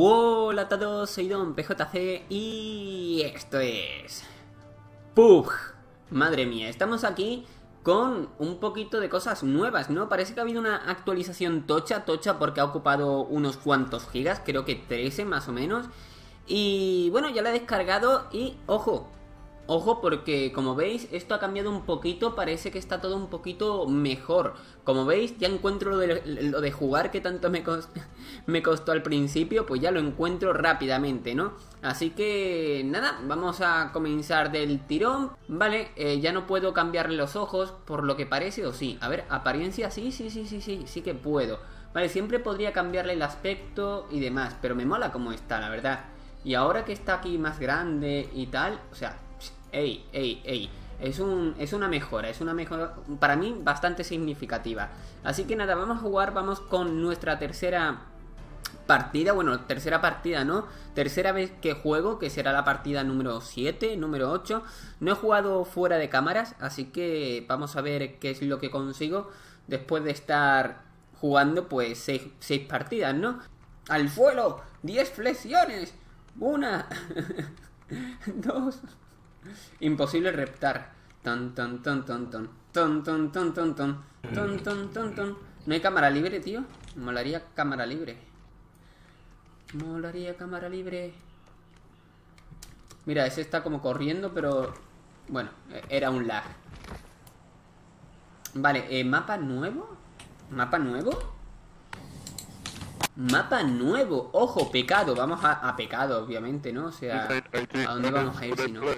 Hola a todos, soy Don PJC y esto es PUBG. Madre mía, estamos aquí con un poquito de cosas nuevas, ¿no? Parece que ha habido una actualización tocha porque ha ocupado unos cuantos gigas, creo que 13 más o menos. Y bueno, ya la he descargado y ojo porque como veis esto ha cambiado un poquito, parece que está todo un poquito mejor. Como veis ya encuentro lo de jugar que tanto me costó al principio, pues ya lo encuentro rápidamente, ¿no? Así que nada, vamos a comenzar del tirón, ¿vale? Ya no puedo cambiarle los ojos por lo que parece, o sí. A ver, apariencia, sí que puedo. Vale, siempre podría cambiarle el aspecto y demás, pero me mola como está, la verdad. Y ahora que está aquí más grande y tal, o sea... Ey. Es una mejora para mí bastante significativa. Así que nada, vamos a jugar, vamos con nuestra tercera partida. Bueno, tercera partida, ¿no? Tercera vez que juego, que será la partida número 7, número 8. No he jugado fuera de cámaras, así que vamos a ver qué es lo que consigo después de estar jugando, pues, 6 partidas, ¿no? ¡Al suelo! 10 flexiones. 1 2. Imposible reptar. Ton. No hay cámara libre, tío. Molaría cámara libre. Mira, ese está como corriendo, pero... Bueno, era un lag. Vale, ¿mapa nuevo? ¿Mapa nuevo? Ojo, pecado. Vamos a pecado, obviamente, ¿no? O sea, ¿a dónde vamos a ir si no?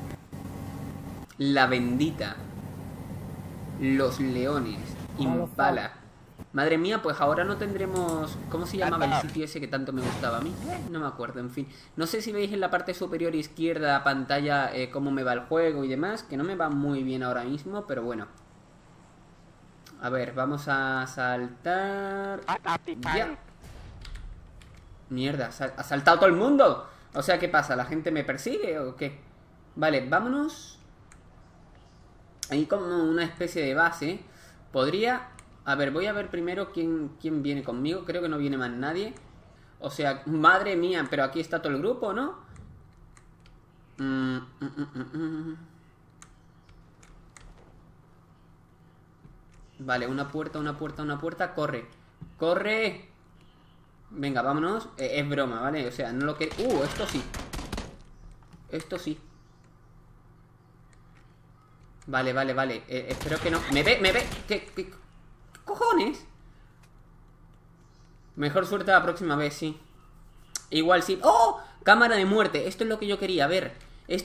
La bendita. Los leones. Impala. Madre mía, pues ahora no tendremos... ¿Cómo se llamaba el sitio ese que tanto me gustaba a mí? No me acuerdo, en fin. No sé si veis en la parte superior izquierda pantalla cómo me va el juego y demás, que no me va muy bien ahora mismo, pero bueno. A ver, vamos a saltar... Ya. Mierda, ha saltado todo el mundo. O sea, ¿qué pasa? ¿La gente me persigue o qué? Vale, vámonos. Hay como una especie de base. Podría... A ver, voy a ver primero quién viene conmigo. Creo que no viene más nadie. O sea, madre mía, pero aquí está todo el grupo, ¿no? Vale, una puerta. ¡Corre! Venga, vámonos. Es broma, ¿vale? O sea, no lo que... Esto sí. Vale. Espero que no... ¡Me ve! ¿Qué cojones? Mejor suerte la próxima vez, sí. Igual sí. ¡Oh! Cámara de muerte. Esto es lo que yo quería ver.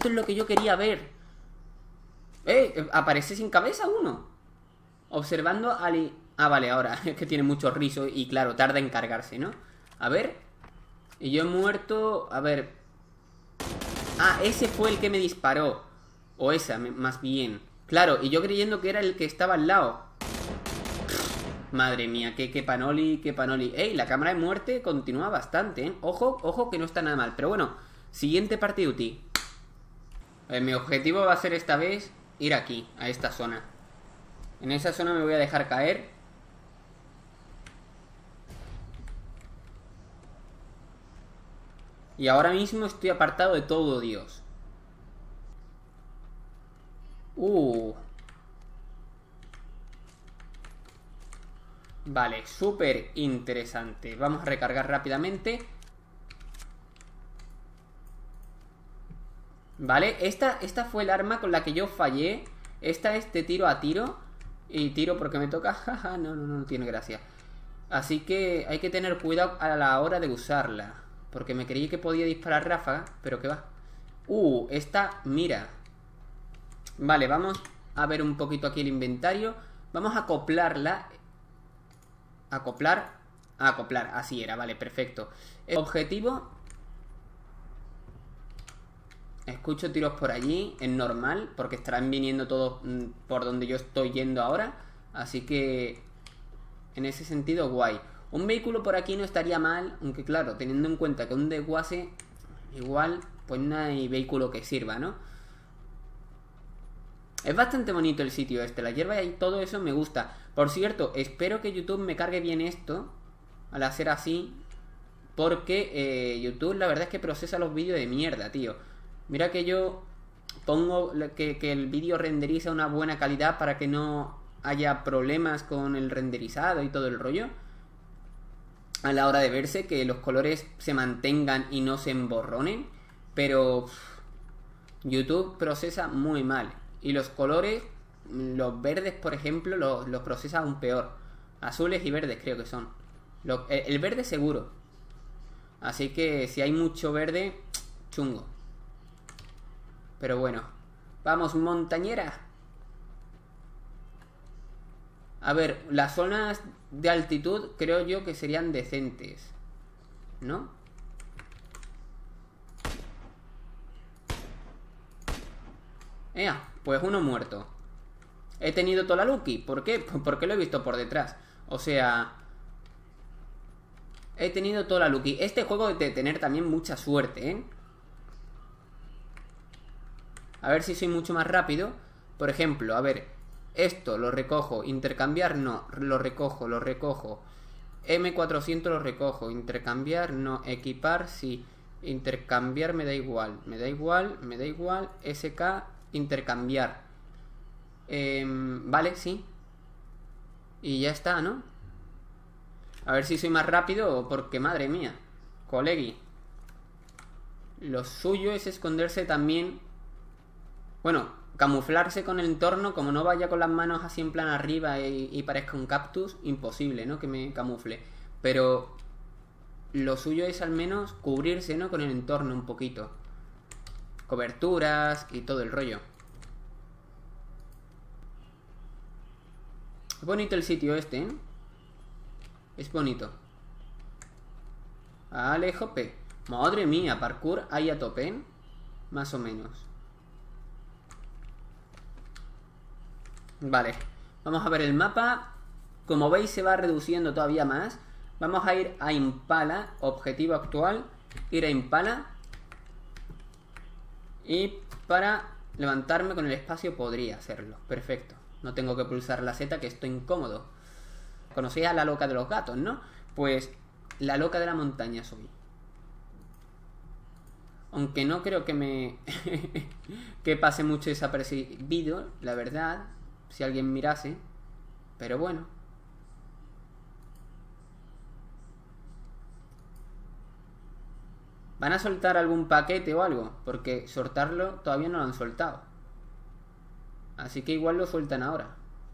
Aparece sin cabeza uno. Observando al... Ah, vale, ahora. Es que tiene mucho rizo y claro, tarda en cargarse, ¿no? A ver. Y yo he muerto... A ver. Ah, ese fue el que me disparó. O esa, más bien. Claro, y yo creyendo que era el que estaba al lado. Madre mía, qué panoli. Ey, la cámara de muerte continúa bastante, ¿eh? Ojo que no está nada mal. Pero bueno, siguiente partiduti. Mi objetivo va a ser esta vez ir aquí, a esta zona. En esa zona me voy a dejar caer. Y ahora mismo estoy apartado de todo Dios. Vale, súper interesante. Vamos a recargar rápidamente. Vale, esta fue el arma con la que yo fallé. Esta es de tiro a tiro. Y tiro porque me toca. Jaja, no tiene gracia. Así que hay que tener cuidado a la hora de usarla. Porque me creí que podía disparar ráfaga, pero que va. Esta, mira. Vale, vamos a ver un poquito aquí el inventario. Vamos a acoplarla. Acoplar, así era, vale, perfecto. El objetivo. Escucho tiros por allí, es normal, porque estarán viniendo todos por donde yo estoy yendo ahora. Así que en ese sentido, guay. Un vehículo por aquí no estaría mal, aunque claro, teniendo en cuenta que un desguace, igual, pues no hay vehículo que sirva, ¿no? Es bastante bonito el sitio este, la hierba y todo eso me gusta. Por cierto, espero que YouTube me cargue bien esto al hacer así. porque YouTube la verdad es que procesa los vídeos de mierda, tío. Mira que yo pongo que el vídeo renderiza una buena calidad para que no haya problemas con el renderizado y todo el rollo. A la hora de verse, que los colores se mantengan y no se emborronen. Pero YouTube procesa muy mal. Y los colores, los verdes por ejemplo, los procesa aún peor. Azules y verdes creo que son. El verde seguro. Así que si hay mucho verde, chungo. Pero bueno. Vamos, montañera. A ver, las zonas de altitud creo yo que serían decentes, ¿no? Pues uno muerto. He tenido toda la Lucky. ¿Por qué? Porque lo he visto por detrás. O sea, he tenido toda la Lucky. Este juego debe tener también mucha suerte, ¿eh? A ver si soy mucho más rápido. Por ejemplo, a ver, esto lo recojo. Intercambiar, no. Lo recojo, lo recojo. M400 lo recojo. Intercambiar, no. Equipar, sí. Intercambiar me da igual. Me da igual, me da igual. SK, intercambiar. Vale, sí. Y ya está, ¿no? A ver si soy más rápido, porque madre mía. Colegui. Lo suyo es esconderse también. Bueno, camuflarse con el entorno. Como no vaya con las manos así en plan arriba y parezca un cactus, imposible, ¿no? Que me camufle. Pero lo suyo es al menos cubrirse, ¿no? Con el entorno un poquito. Coberturas y todo el rollo. Es bonito el sitio este, ¿eh? Es bonito. Alejope. Madre mía, parkour ahí a tope, ¿eh? Más o menos. Vale. Vamos a ver el mapa. Como veis se va reduciendo todavía más. Vamos a ir a Impala. Objetivo actual. Ir a Impala. Y para levantarme con el espacio podría hacerlo. Perfecto. No tengo que pulsar la Z, que estoy incómodo. Conocéis a la loca de los gatos, ¿no? Pues la loca de la montaña soy. Aunque no creo que me que pase mucho desapercibido, la verdad, si alguien mirase. Pero bueno. ¿Van a soltar algún paquete o algo? Porque soltarlo todavía no lo han soltado. Así que igual lo sueltan ahora.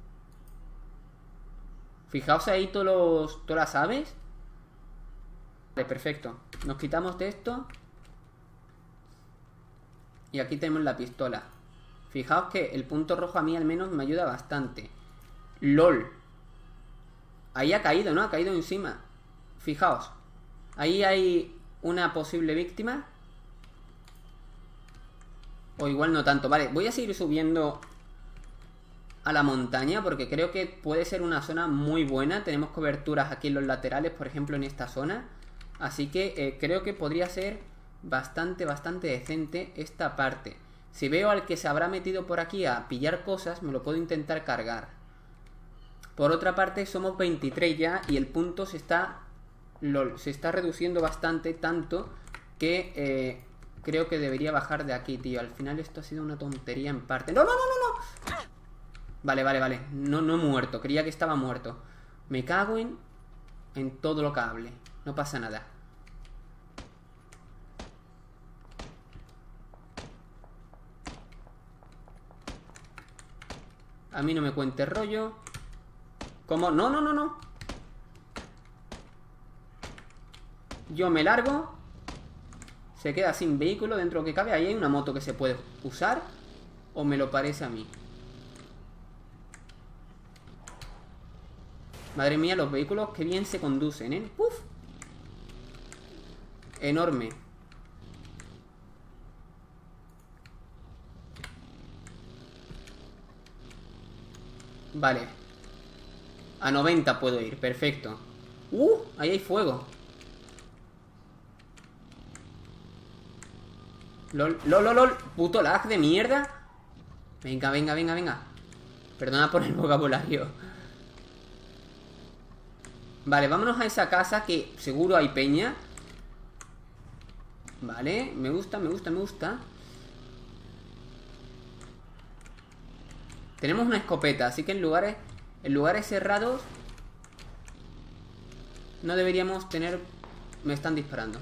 Fijaos ahí todas las aves. Vale, perfecto. Nos quitamos de esto. Y aquí tenemos la pistola. Fijaos que el punto rojo a mí al menos me ayuda bastante. LOL. Ahí ha caído, ¿no? Ha caído encima. Fijaos. Ahí hay una posible víctima. O igual no tanto. Vale, voy a seguir subiendo a la montaña porque creo que puede ser una zona muy buena. Tenemos coberturas aquí en los laterales, por ejemplo en esta zona. Así que creo que podría ser bastante decente esta parte. Si veo al que se habrá metido por aquí a pillar cosas, me lo puedo intentar cargar. Por otra parte somos 23 ya y el punto se está reduciendo bastante, tanto que creo que debería bajar de aquí, tío. Al final esto ha sido una tontería en parte. ¡No! Vale. No he muerto. Creía que estaba muerto. Me cago en todo lo que hable. No pasa nada. A mí no me cuente rollo. ¿Cómo? No. Yo me largo. Se queda sin vehículo dentro de lo que cabe. Ahí hay una moto que se puede usar. ¿O me lo parece a mí? Madre mía, los vehículos que bien se conducen, ¿eh? ¡Uf! Enorme. Vale. A 90 puedo ir, perfecto. Ahí hay fuego. LOL. Puto lag de mierda. Venga. Perdona por el vocabulario. Vale, vámonos a esa casa que seguro hay peña. Vale, me gusta, me gusta, me gusta. Tenemos una escopeta, así que en lugares cerrados no deberíamos tener... Me están disparando.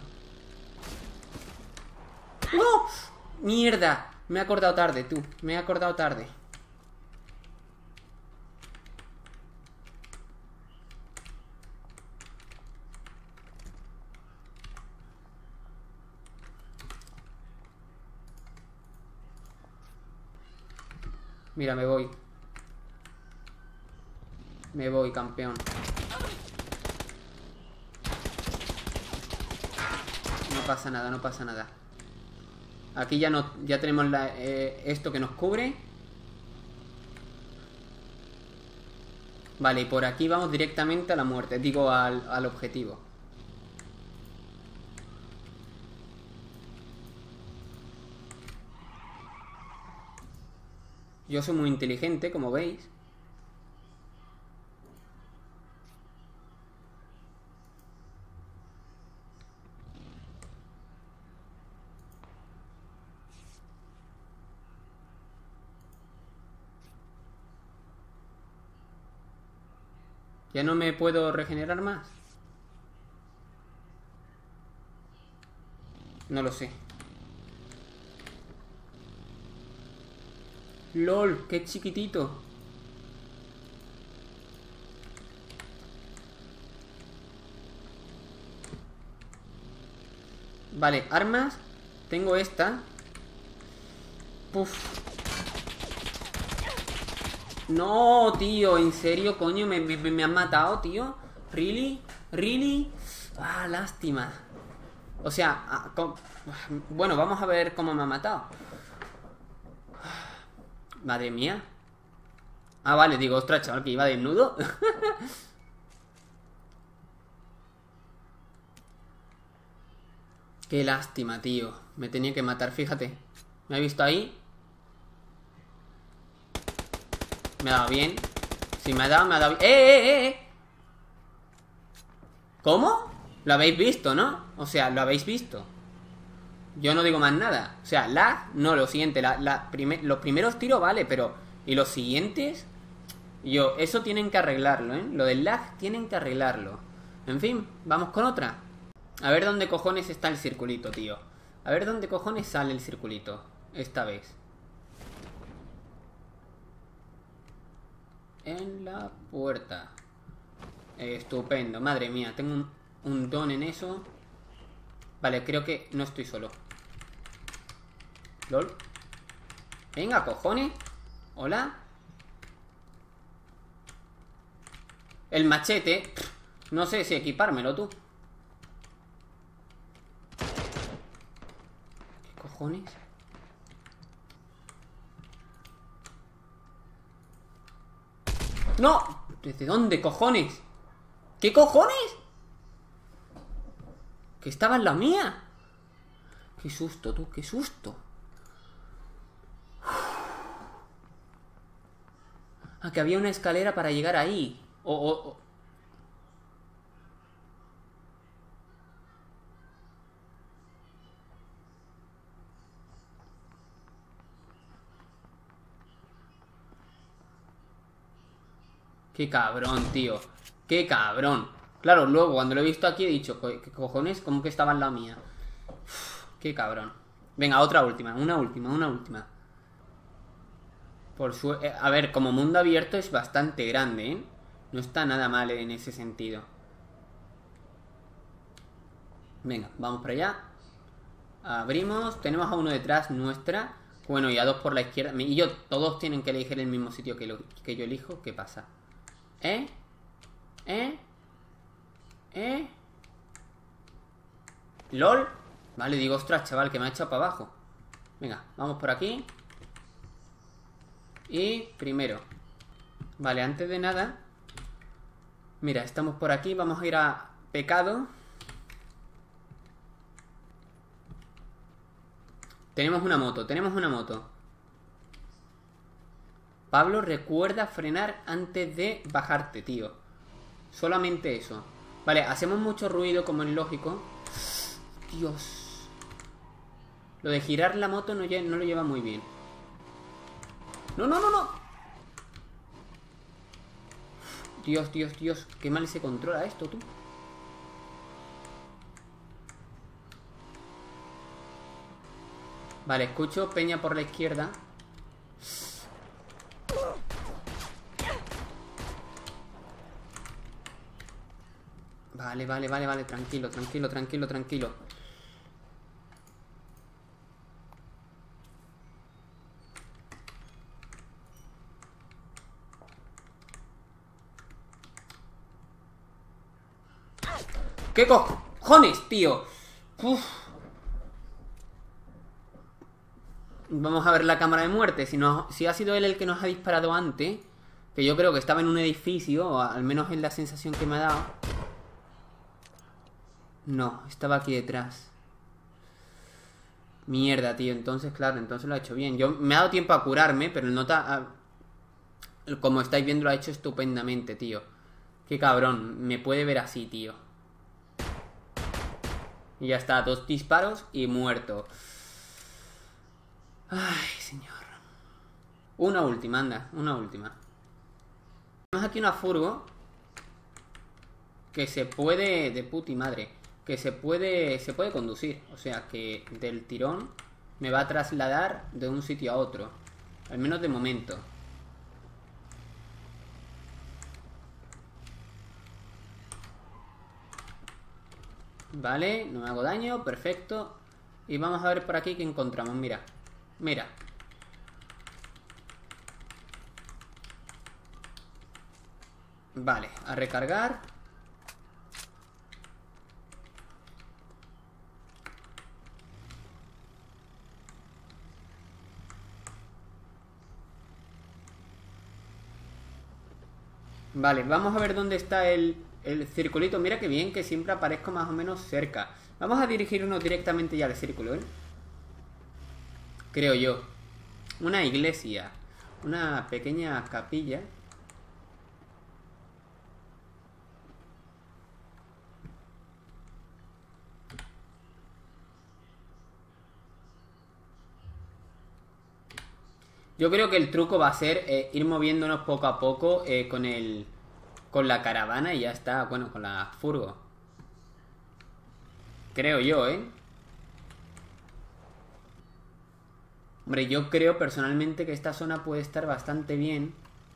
¡No! ¡Mierda! Me he acordado tarde, tú. Me he acordado tarde. Mira, me voy. Me voy, campeón. No pasa nada, no pasa nada. Aquí ya no, ya tenemos esto que nos cubre. Vale, y por aquí vamos directamente a la muerte. Digo, al objetivo. Yo soy muy inteligente, como veis. ¿Ya no me puedo regenerar más? No lo sé. LOL, qué chiquitito. Vale, armas. Tengo esta. Puf. No, tío, ¿en serio, coño? ¿Me han matado, tío? ¿Really? ¿Really? Ah, lástima. O sea, bueno, vamos a ver cómo me ha matado. Madre mía. Ah, vale, digo, ostras, chaval, que iba desnudo. Qué lástima, tío. Me tenía que matar, fíjate. ¿Me ha visto ahí? Me ha dado bien. Si me ha dado, me ha dado bien. ¡Eh! ¿Cómo? Lo habéis visto, ¿no? O sea, lo habéis visto. Yo no digo más nada. O sea, lag, no, lo siguiente. Los primeros tiros, vale, pero... ¿Y los siguientes? Eso tienen que arreglarlo, ¿eh? Lo del lag tienen que arreglarlo. En fin, vamos con otra. A ver dónde cojones está el circulito, tío. A ver dónde cojones sale el circulito. Esta vez. En la puerta. Estupendo, madre mía. Tengo un don en eso. Vale, creo que no estoy solo. LOL. Venga, cojones. Hola. El machete. No sé si equipármelo, tú. ¿Qué cojones? ¡No! ¿Desde dónde, cojones? ¿Qué cojones? Que estaba en la mía. Qué susto, tú, qué susto. Ah, que había una escalera para llegar ahí. Qué cabrón, tío. Qué cabrón. Claro, luego cuando lo he visto aquí he dicho, ¿qué cojones? ¿Cómo que estaba en la mía? Uf, qué cabrón. Venga, otra última, una última. A ver, como mundo abierto es bastante grande, ¿eh? No está nada mal en ese sentido. Venga, vamos para allá. Abrimos, tenemos a uno detrás nuestra. Bueno, y a dos por la izquierda. Y todos tienen que elegir el mismo sitio que yo elijo. ¿Qué pasa? ¿LOL? Vale, digo, ostras, chaval, que me ha echado para abajo. Venga, vamos por aquí. Y primero. Vale, antes de nada. Mira, estamos por aquí, vamos a ir a pecado. Tenemos una moto. Pablo, recuerda frenar antes de bajarte, tío. Solamente eso. Vale, hacemos mucho ruido, como es lógico. Dios. Lo de girar la moto no lo lleva muy bien. ¡No, no, no, no! Dios, Dios, Dios. Qué mal se controla esto, tú. Vale, escucho peña por la izquierda. Vale, vale, vale, vale. Tranquilo, tranquilo, tranquilo, tranquilo. ¿Qué cojones, tío? Uf. Vamos a ver la cámara de muerte. Si ha sido él el que nos ha disparado antes, que yo creo que estaba en un edificio, o al menos es la sensación que me ha dado. No, estaba aquí detrás. Mierda, tío. Entonces, claro, entonces lo ha hecho bien. Me ha dado tiempo a curarme, pero el nota, como estáis viendo, lo ha hecho estupendamente, tío. Qué cabrón. Me puede ver así, tío. Y ya está. 2 disparos y muerto. Ay, señor. Una última, anda. Una última. Tenemos aquí una furgo que se puede... De puti madre. Que se puede conducir. O sea que del tirón me va a trasladar de un sitio a otro. Al menos de momento. Vale, no me hago daño, perfecto. Y vamos a ver por aquí qué encontramos, mira. Mira. Vale, a recargar. Vale, vamos a ver dónde está el circulito. Mira que bien, que siempre aparezco más o menos cerca. Vamos a dirigirnos directamente ya al círculo, ¿eh? Creo yo. Una iglesia. Una pequeña capilla. Yo creo que el truco va a ser ir moviéndonos poco a poco con la caravana y ya está. Bueno, con la furgo. Creo yo, ¿eh? Hombre, yo creo personalmente que esta zona puede estar bastante bien.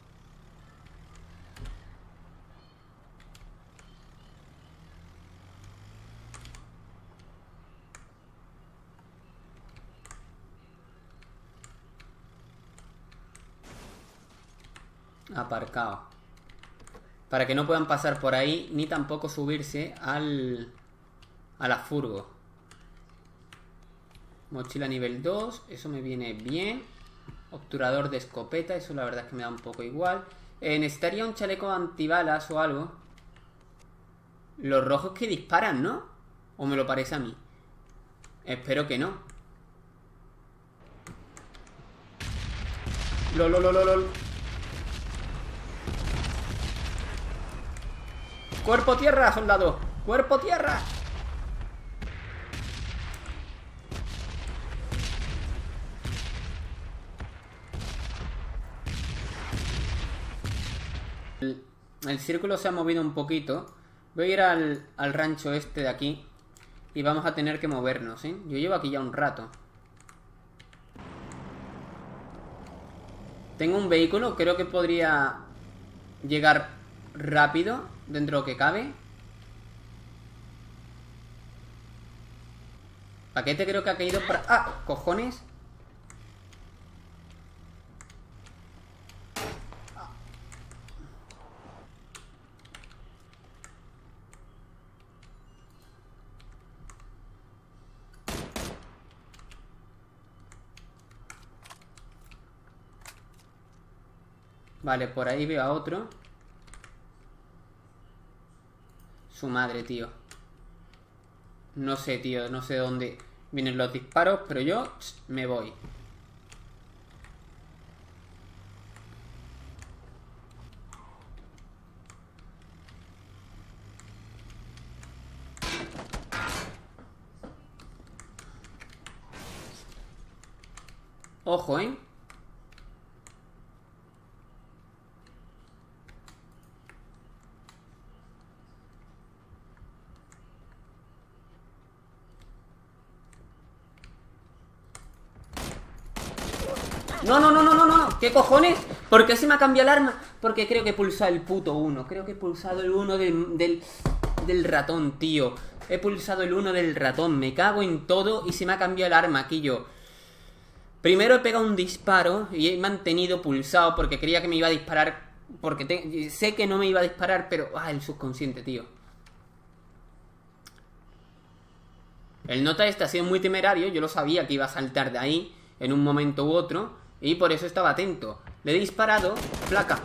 Aparcado. Para que no puedan pasar por ahí ni tampoco subirse a la furgo. Mochila nivel 2, eso me viene bien. Obturador de escopeta, eso la verdad es que me da un poco igual. Necesitaría un chaleco antibalas o algo. Los rojos que disparan, ¿no? ¿O me lo parece a mí? Espero que no. Lol. ¡Cuerpo tierra, soldado! ¡Cuerpo tierra! El círculo se ha movido un poquito. Voy a ir al rancho este de aquí. Y vamos a tener que movernos, ¿eh? Yo llevo aquí ya un rato. Tengo un vehículo, creo que podría llegar rápido dentro de lo que cabe. Paquete creo que ha caído para... ¡Ah! ¡Cojones! Vale, por ahí veo a otro. Su madre, tío. No sé, tío, no sé dónde vienen los disparos, pero yo me voy. Ojo, ¿eh? No, no, no, no, no, no. ¿Qué cojones? ¿Por qué se me ha cambiado el arma? Porque creo que he pulsado el puto 1. Creo que he pulsado el 1 del ratón, tío. He pulsado el 1 del ratón. Me cago en todo y se me ha cambiado el arma aquí yo. Primero he pegado un disparo y he mantenido pulsado porque creía que me iba a disparar. Porque sé que no me iba a disparar, pero... Ah, el subconsciente, tío. El nota este ha sido muy temerario. Yo lo sabía que iba a saltar de ahí en un momento u otro. Y por eso estaba atento. Le he disparado, placa.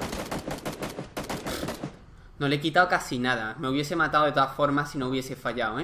No le he quitado casi nada. Me hubiese matado de todas formas si no hubiese fallado, ¿eh?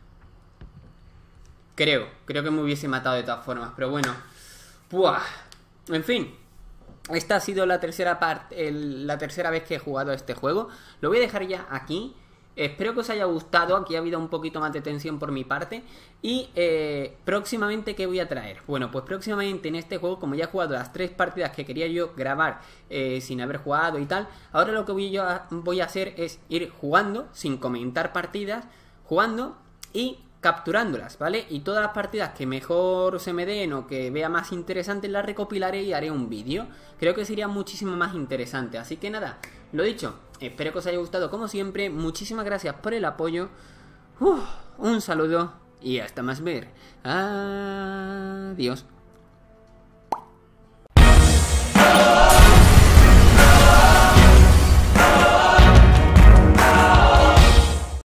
Creo que me hubiese matado de todas formas. Pero bueno. ¡Buah! En fin. Esta ha sido la tercera parte, la tercera vez que he jugado a este juego. Lo voy a dejar ya aquí. Espero que os haya gustado. Aquí ha habido un poquito más de tensión por mi parte. Y próximamente, ¿qué voy a traer? Bueno, pues próximamente en este juego, como ya he jugado las 3 partidas que quería yo grabar sin haber jugado y tal, ahora lo que voy a hacer es ir jugando, sin comentar partidas, jugando y capturándolas, ¿vale? Y todas las partidas que mejor se me den o que vea más interesantes las recopilaré y haré un vídeo. Creo que sería muchísimo más interesante. Así que nada, lo dicho, espero que os haya gustado como siempre. Muchísimas gracias por el apoyo. Un saludo y hasta más ver. Adiós.